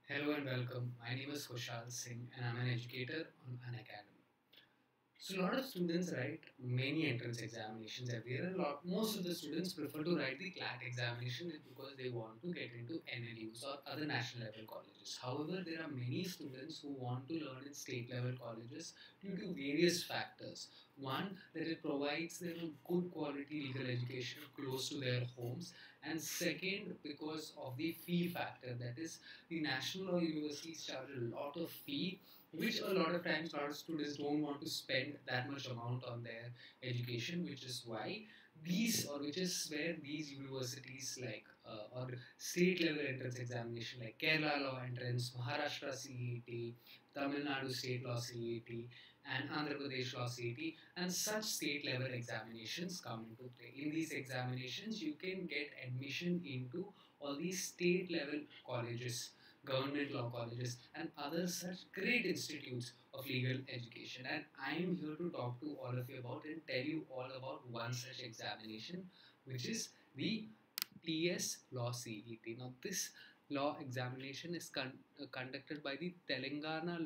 Hello and welcome. My name is Kushal Singh and I'm an educator on Unacademy. So a lot of students write many entrance examinations every year. Most of the students prefer to write the CLAT examination because they want to get into NLUs or other national level colleges. However, there are many students who want to learn in state level colleges due to various factors. One, that it provides them a good quality legal education close to their homes, and second, because of the fee factor. That is, the national or universities charge a lot of fee, which a lot of times a lot of students don't want to spend that much amount on their education, which is why which is where these universities like or state level entrance examination like Kerala Law Entrance, Maharashtra CET, Tamil Nadu State Law CET, and Andhra Pradesh Law CET, and such state level examinations come into play. In these examinations, you can get admission into all these state level colleges, government law colleges, and other such great institutes of legal education. And I am here to talk to all of you about and tell you all about one such examination, which is the TS Law CET. Now, this law examination is conducted by the Telangana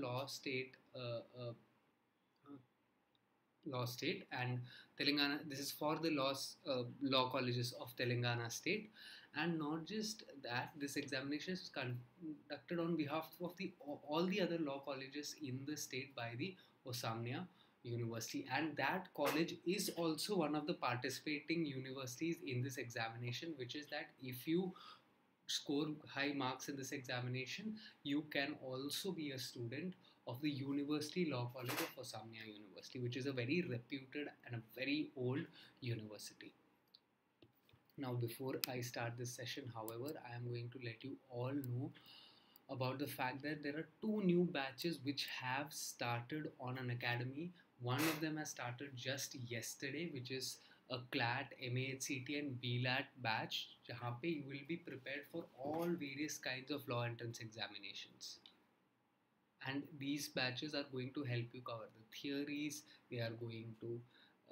Law State, and Telangana. This is for the law colleges of Telangana State, and not just that. This examination is conducted on behalf of the all the other law colleges in the state by the Osamnia University, and that college is also one of the participating universities in this examination. Which is that if you score high marks in this examination, you can also be a student of the University Law College of Osamnia University, which is a very reputed and a very old university. Now, before I start this session, however, I am going to let you all know about the fact that there are two new batches which have started on Unacademy. One of them has started just yesterday, which is a CLAT, MAHCT and BLAT batch, जहाँ पे you will be prepared for all various kinds of law entrance examinations. And these batches are going to help you cover the theories. They are going to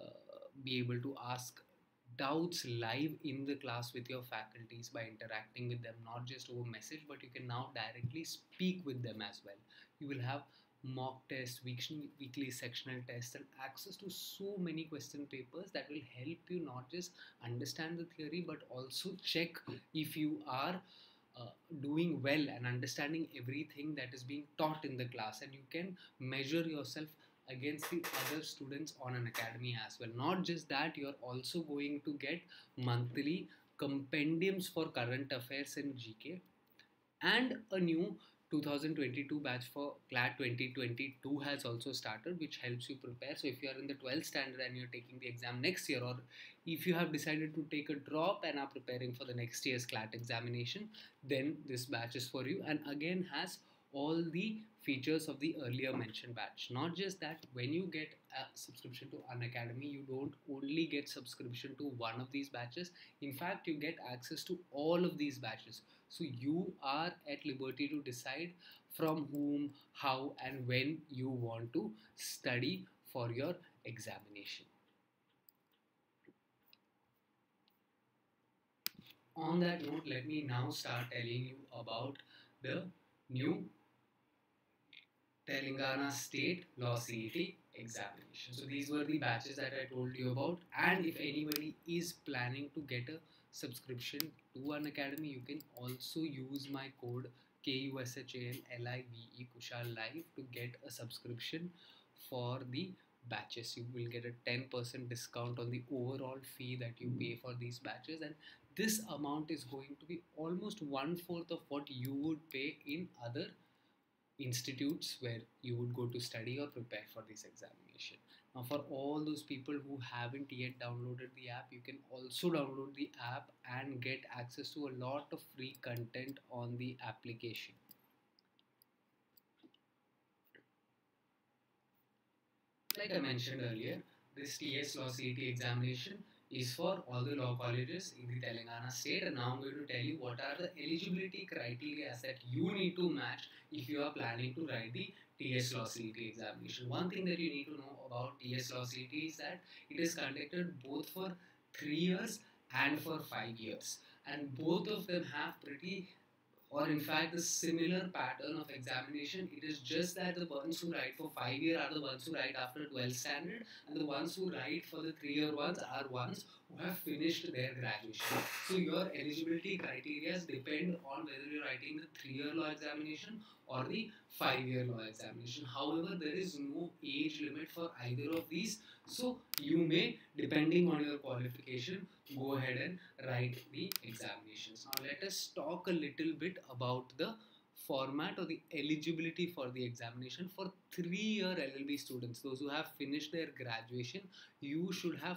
be able to ask doubts live in the class with your faculties by interacting with them, not just over message, but you can now directly speak with them as well. You will have mock tests, weekly sectional tests, and access to so many question papers that will help you not just understand the theory but also check if you are doing well and understanding everything that is being taught in the class, and you can measure yourself against the other students on Unacademy as well. Not just that, you're also going to get monthly compendiums for current affairs and GK, and a new 2022 batch for CLAT 2022 has also started, which helps you prepare. So if you are in the 12th standard and you're taking the exam next year, or if you have decided to take a drop and are preparing for the next year's CLAT examination, then this batch is for you, and again has all the features of the earlier mentioned batch. Not just that, when you get a subscription to Unacademy, you don't only get subscription to one of these batches. In fact, you get access to all of these batches. So you are at liberty to decide from whom, how, and when you want to study for your examination. On that note, let me now start telling you about the new Telangana State Law CET examination. So these were the batches that I told you about, and if anybody is planning to get a subscription to Unacademy, you can also use my code KUSHALLIVE Kushal Live to get a subscription for the batches. You will get a 10% discount on the overall fee that you pay for these batches, and this amount is going to be almost 1/4 of what you would pay in other institutes where you would go to study or prepare for this examination. Now, for all those people who haven't yet downloaded the app, you can also download the app and get access to a lot of free content on the application. Like I mentioned earlier, this TS Law CET examination is for all the law colleges in the Telangana state, and now I'm going to tell you what are the eligibility criteria that you need to match if you are planning to write the TS Law CET examination. One thing that you need to know about TS Law CET is that it is conducted both for 3 years and for 5 years, and both of them have pretty or in fact the similar pattern of examination. It is just that the ones who write for 5 year are the ones who write after 12th standard, and the ones who write for the 3 year ones are ones who have finished their graduation. So your eligibility criteria depend on whether you're writing the 3 year law examination or the 5 year law examination. However, there is no age limit for either of these, so you may, depending on your qualification, go ahead and write the examinations. Now let us talk a little bit about the format or the eligibility for the examination for 3 year LLB students. Those who have finished their graduation, you should have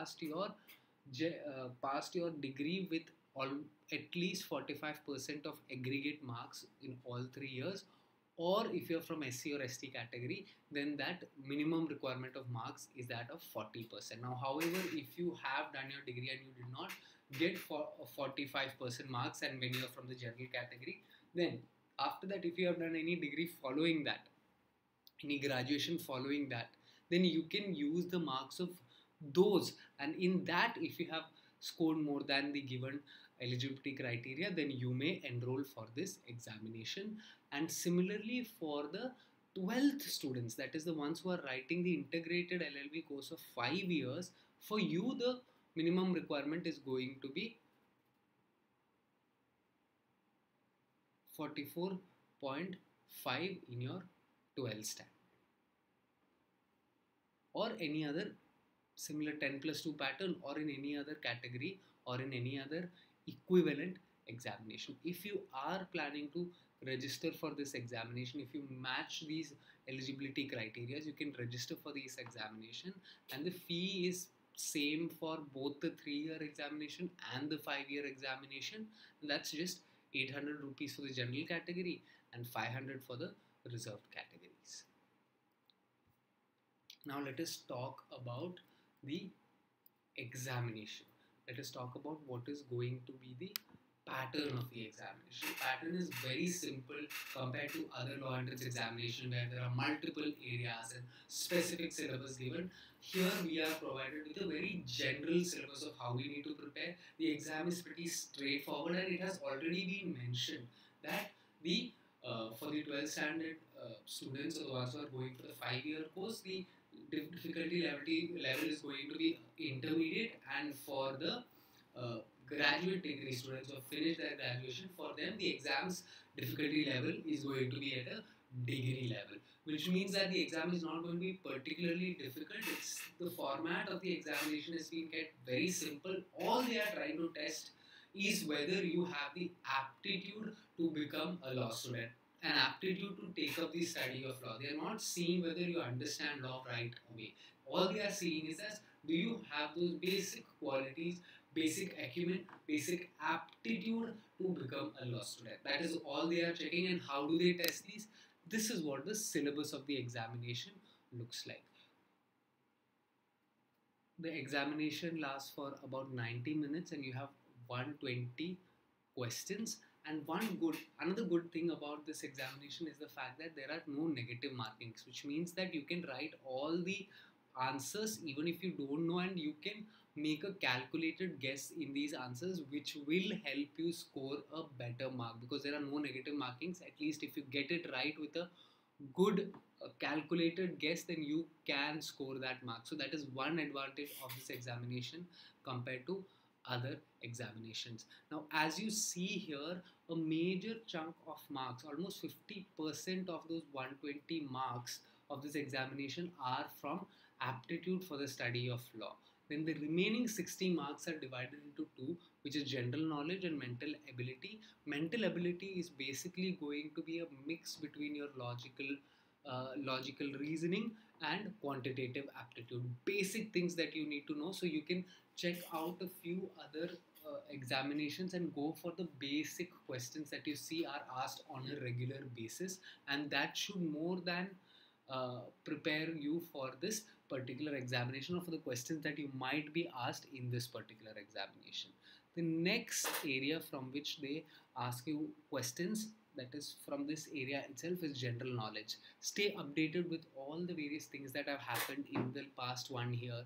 passed your degree with all, at least 45% of aggregate marks in all 3 years. Or if you're from SC or ST category, then that minimum requirement of marks is that of 40%. Now, however, if you have done your degree and you did not get 45% marks, and when you're from the general category, then after that, if you have done any degree following that, any graduation following that, then you can use the marks of those, and in that, if you have scored more than the given eligibility criteria, then you may enroll for this examination. And similarly for the 12th students, that is the ones who are writing the integrated LLB course of 5 years, for you the minimum requirement is going to be 44.5 in your 12th standard, or any other similar 10+2 pattern, or in any other category, or in any other equivalent examination. If you are planning to register for this examination, if you match these eligibility criteria, you can register for this examination, and the fee is same for both the 3 year examination and the 5 year examination. And that's just 800 rupees for the general category and 500 for the reserved categories. Now let us talk about the examination. Let us talk about what is going to be the pattern of the examination. Pattern is very simple compared to other law entrance examination where there are multiple areas and specific syllabus given. Here we are provided with a very general syllabus of how we need to prepare. The exam is pretty straightforward, and it has already been mentioned that the for the 12th standard students, or the ones who are going for the 5 year course, the difficulty level is going to be intermediate, and for the graduate degree students who have finished their graduation, for them the exams difficulty level is going to be at a degree level, which means that the exam is not going to be particularly difficult. It's the format of the examination has been kept very simple. All they are trying to test is whether you have the aptitude to become a law student, an aptitude to take up the study of law. They are not seeing whether you understand law right away. All they are seeing is that do you have those basic qualities, basic acumen, basic aptitude to become a law student. That is all they are checking. And how do they test these? This is what the syllabus of the examination looks like. The examination lasts for about 90 minutes and you have 120 questions. And another good thing about this examination is the fact that there are no negative markings, which means that you can write all the answers even if you don't know, and you can make a calculated guess in these answers, which will help you score a better mark, because there are no negative markings. At least if you get it right with a good calculated guess, then you can score that mark. So that is one advantage of this examination compared to other examinations. Now, as you see here, a major chunk of marks, almost 50% of those 120 marks of this examination are from aptitude for the study of law. Then the remaining 60 marks are divided into two, which is general knowledge and mental ability. Mental ability is basically going to be a mix between your logical reasoning and quantitative aptitude. Basic things that you need to know. So you can check out a few other examinations and go for the basic questions that you see are asked on a regular basis, and that should more than prepare you for this particular examination or for the questions that you might be asked in this particular examination. The next area from which they ask you questions, that is from this area itself, is general knowledge. Stay updated with all the various things that have happened in the past 1 year.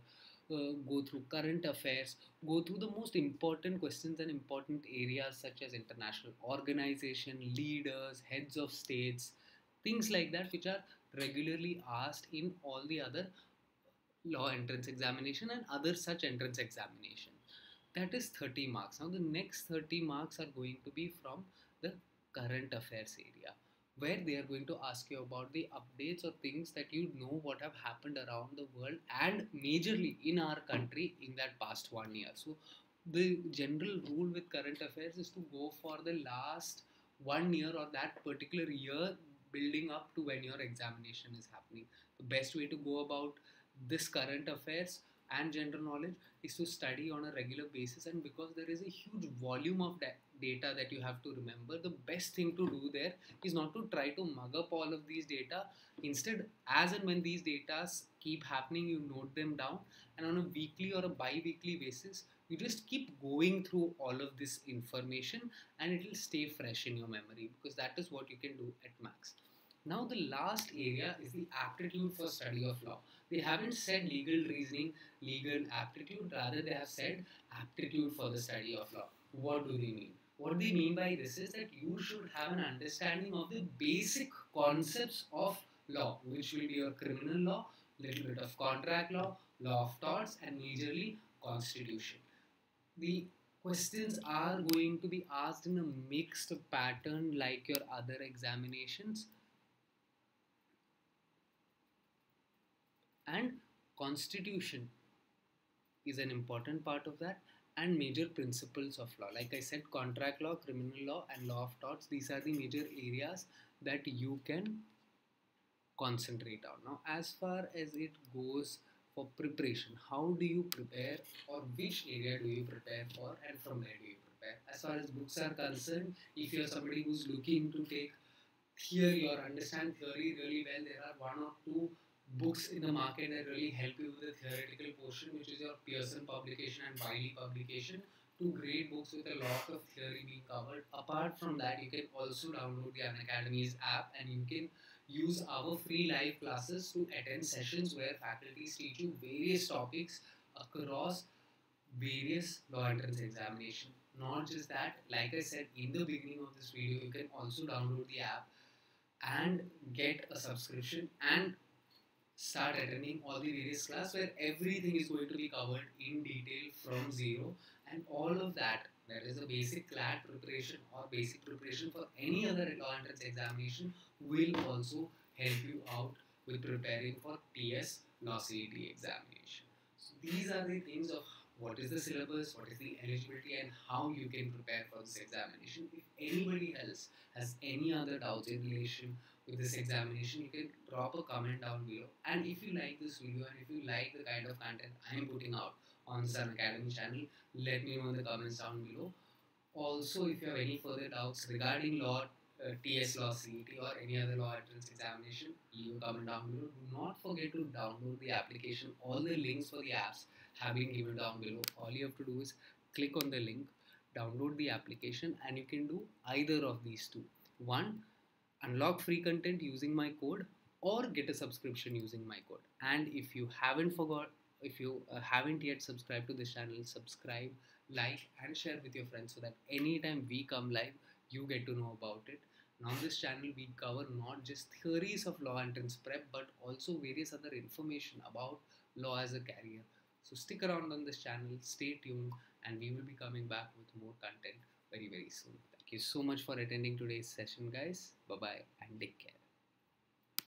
go through current affairs, go through the most important questions and important areas such as international organization, leaders, heads of states, things like that, which are regularly asked in all the other law entrance examination and other such entrance examination. That is 30 marks. Now the next 30 marks are going to be from the current affairs area, where they are going to ask you about the updates or things that you know what have happened around the world and majorly in our country in that past 1 year. So the general rule with current affairs is to go for the last 1 year or that particular year building up to when your examination is happening. The best way to go about this current affairs and general knowledge is to study on a regular basis, and because there is a huge volume of data that you have to remember, the best thing to do there is not to try to mug up all of these data. Instead, as and when these data keep happening, you note them down, and on a weekly or a bi-weekly basis you just keep going through all of this information, and it will stay fresh in your memory, because that is what you can do at max. Now the last area is the aptitude for study of law. They haven't said legal reasoning, legal aptitude, rather they have said aptitude for the study of law. What do they mean? What they mean by this is that you should have an understanding of the basic concepts of law, which will be your criminal law, little bit of contract law, law of torts, and majorly constitution. The questions are going to be asked in a mixed pattern like your other examinations, and constitution is an important part of that, and major principles of law. Like I said, contract law, criminal law, and law of torts, these are the major areas that you can concentrate on. Now as far as it goes for preparation, how do you prepare, or which area do you prepare for, and from where do you prepare? As far as books are concerned, if you're somebody who's looking to take theory or understand theory really well, there are one or two books in the market that really help you with the theoretical portion, which is your Pearson publication and Wiley publication. Two great books with a lot of theory being covered. Apart from that, you can also download the Unacademy's app, and you can use our free live classes to attend sessions where faculties teach you various topics across various law entrance examination. Not just that, like I said in the beginning of this video, you can also download the app and get a subscription and start attending all the various classes where everything is going to be covered in detail from zero, and all of that, that is the basic CLAT preparation or basic preparation for any other law entrance examination, will also help you out with preparing for TS Law CET examination. So these are the things of what is the syllabus, what is the eligibility, and how you can prepare for this examination. If anybody else has any other doubts in relation with this examination, you can drop a comment down below. And if you like this video and if you like the kind of content I am putting out on the Unacademy channel, let me know in the comments down below. Also, if you have any further doubts regarding law, TS Law CET or any other law entrance examination, leave a comment down below. Do not forget to download the application. All the links for the apps have been given down below. All you have to do is click on the link, download the application, and you can do either of these two. One, unlock free content using my code, or get a subscription using my code. And if you haven't yet subscribed to this channel, subscribe, like, and share with your friends, so that anytime we come live, you get to know about it. Now this channel, we cover not just theories of law entrance prep, but also various other information about law as a career. So stick around on this channel, stay tuned, and we will be coming back with more content very soon. Thank you so much for attending today's session, guys. Bye bye and take care.